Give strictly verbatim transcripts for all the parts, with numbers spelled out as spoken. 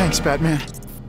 Thanks, Batman.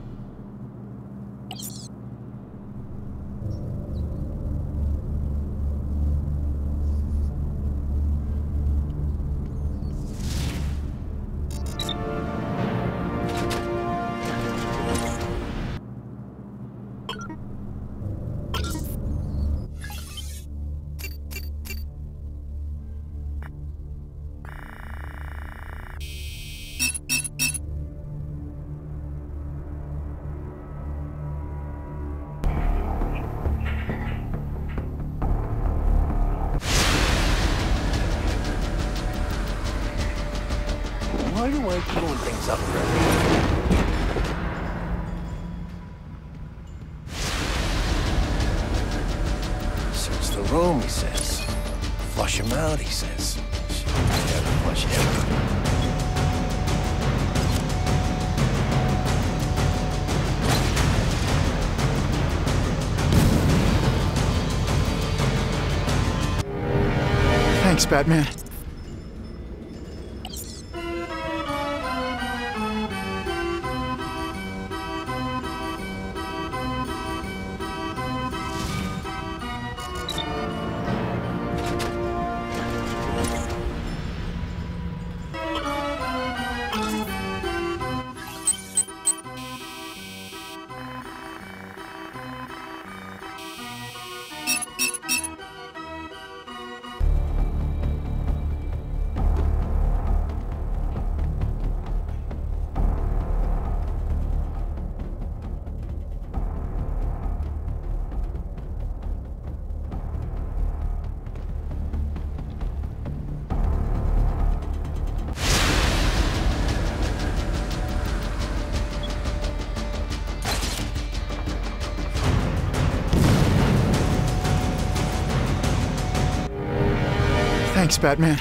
Why do I keep blowing things up already? Search the room, he says. Flush him out, he says. Never flush him out. Thanks, Batman. Thanks, Batman.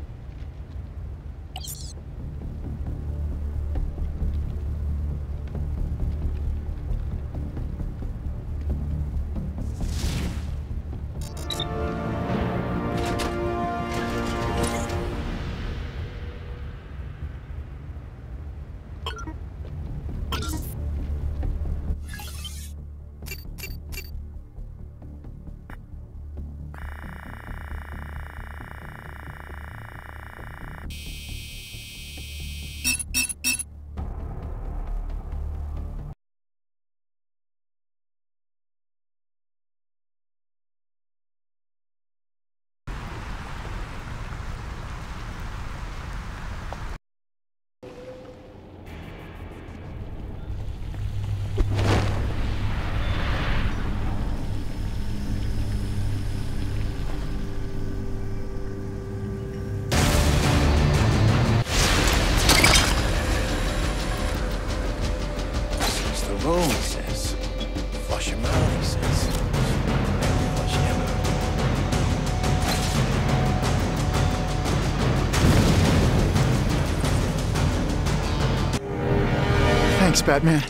Room, he says. Flush him out, he says. Flush him out. Thanks, Batman.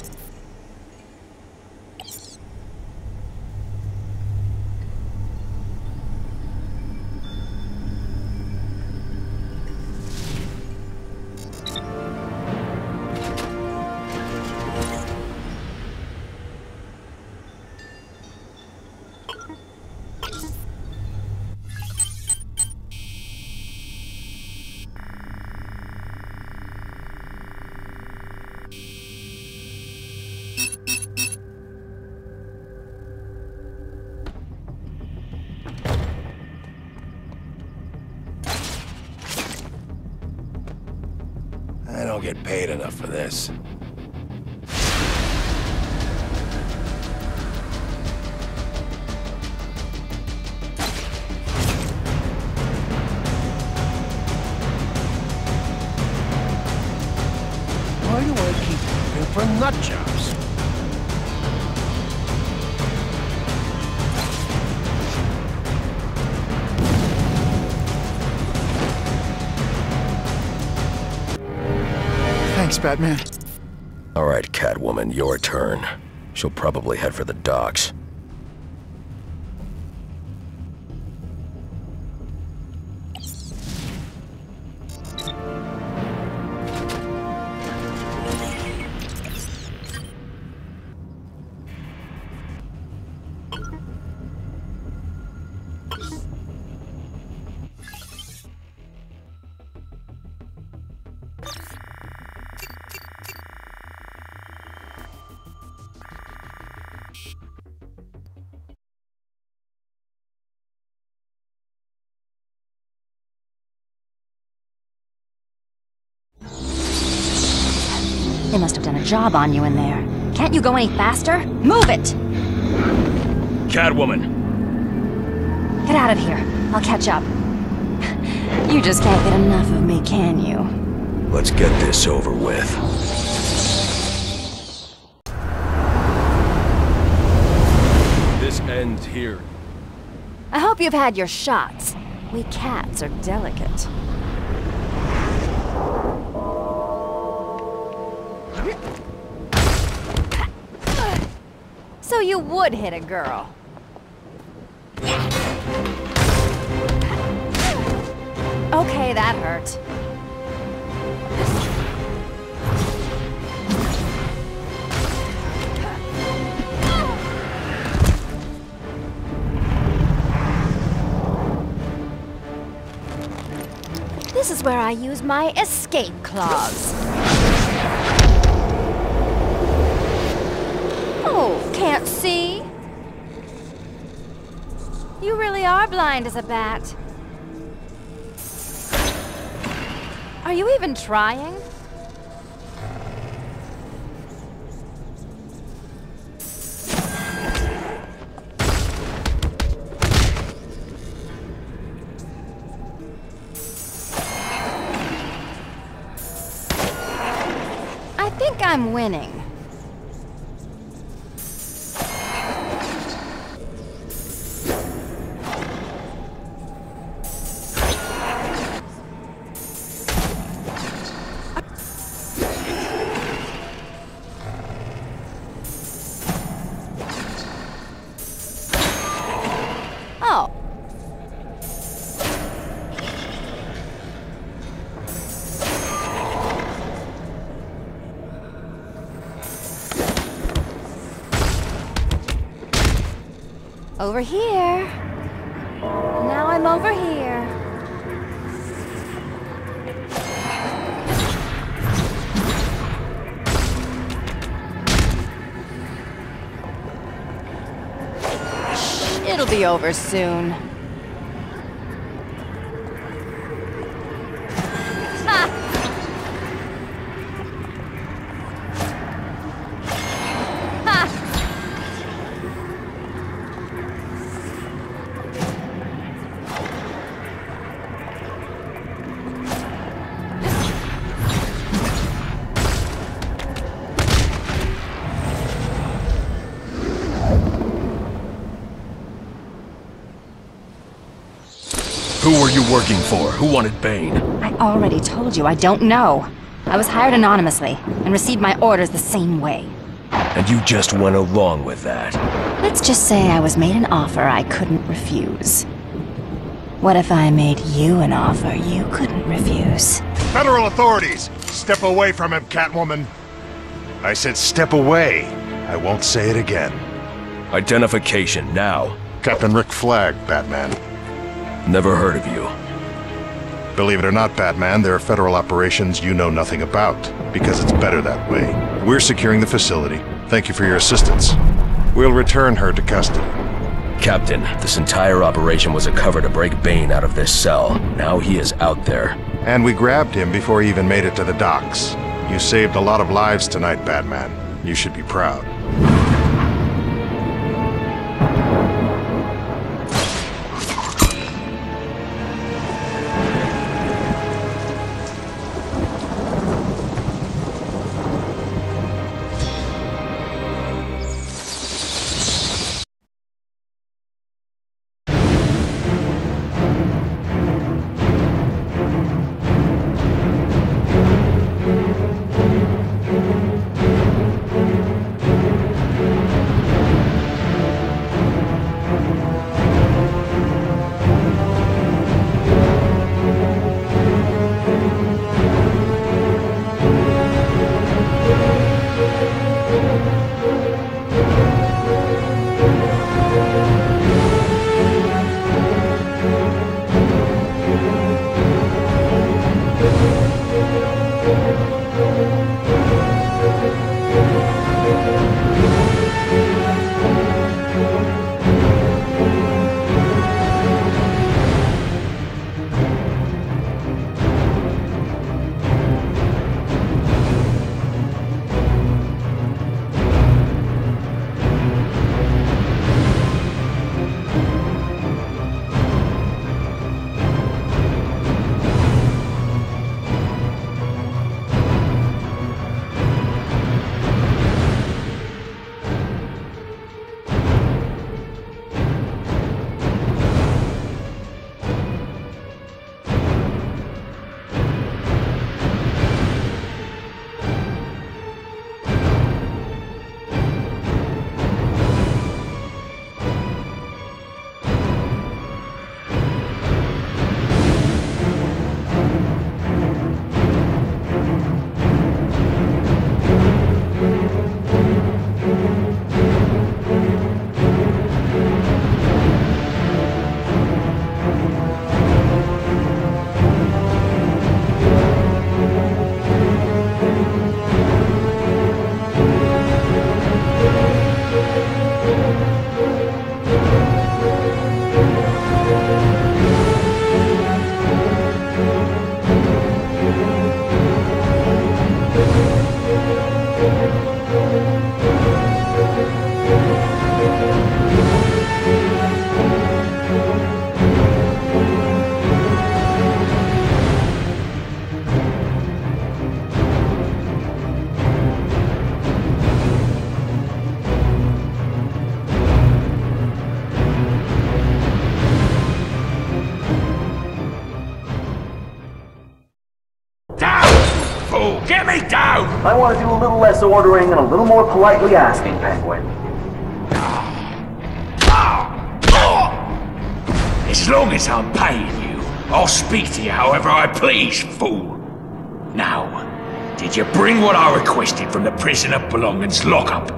I don't get paid enough for this. Why do I keep looking for nut jobs? Thanks, Batman. All right, Catwoman, your turn. She'll probably head for the docks. They must have done a job on you in there. Can't you go any faster? Move it! Catwoman! Get out of here. I'll catch up. You just can't get enough of me, can you? Let's get this over with. This ends here. I hope you've had your shots. We cats are delicate. So you would hit a girl. Okay, that hurt. This is where I use my escape clause. Oh, can't see? You really are blind as a bat. Are you even trying? I think I'm winning. Oh. Over here. Now I'm over here. Shh, it'll be over soon. Ha! Ha! Who were you working for? Who wanted Bane? I already told you I don't know. I was hired anonymously and received my orders the same way. And you just went along with that. Let's just say I was made an offer I couldn't refuse. What if I made you an offer you couldn't refuse? Federal authorities, step away from him, Catwoman. I said step away. I won't say it again. Identification, now. Captain Rick Flag, Batman. Never heard of you. Believe it or not, Batman, there are federal operations you know nothing about, because it's better that way. We're securing the facility. Thank you for your assistance. We'll return her to custody. Captain, this entire operation was a cover to break Bane out of this cell. Now he is out there. And we grabbed him before he even made it to the docks. You saved a lot of lives tonight, Batman. You should be proud. out? I want to do a little less ordering and a little more politely asking, Penguin. As long as I'm paying you, I'll speak to you however I please, fool. Now, did you bring what I requested from the prisoner belongings lockup?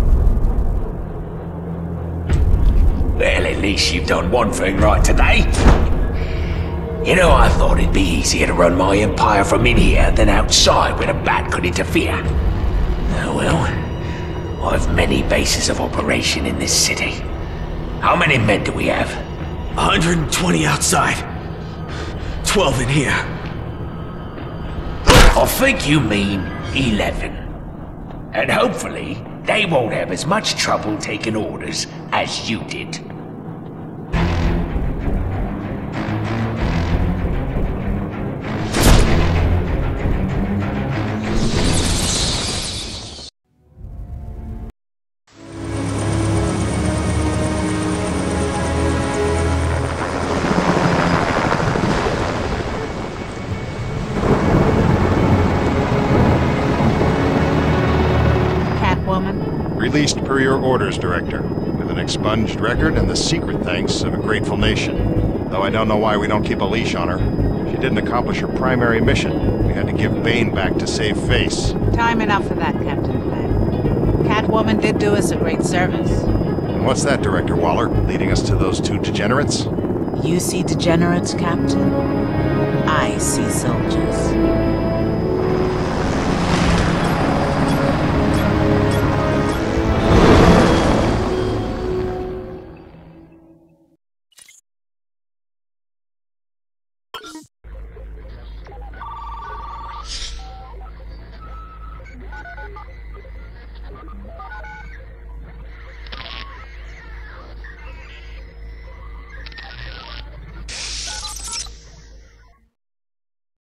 Well, at least you've done one thing right today. You know, I thought it'd be easier to run my empire from in here than outside where a bat could interfere. Oh well, I've many bases of operation in this city. How many men do we have? one hundred twenty outside. twelve in here. I think you mean eleven. And hopefully, they won't have as much trouble taking orders as you did. Released per your orders, Director, with an expunged record and the secret thanks of a grateful nation. Though I don't know why we don't keep a leash on her. She didn't accomplish her primary mission. We had to give Bane back to save face. Time enough for that, Captain Black. Catwoman did do us a great service. And what's that, Director Waller? Leading us to those two degenerates? You see degenerates, Captain? I see soldiers.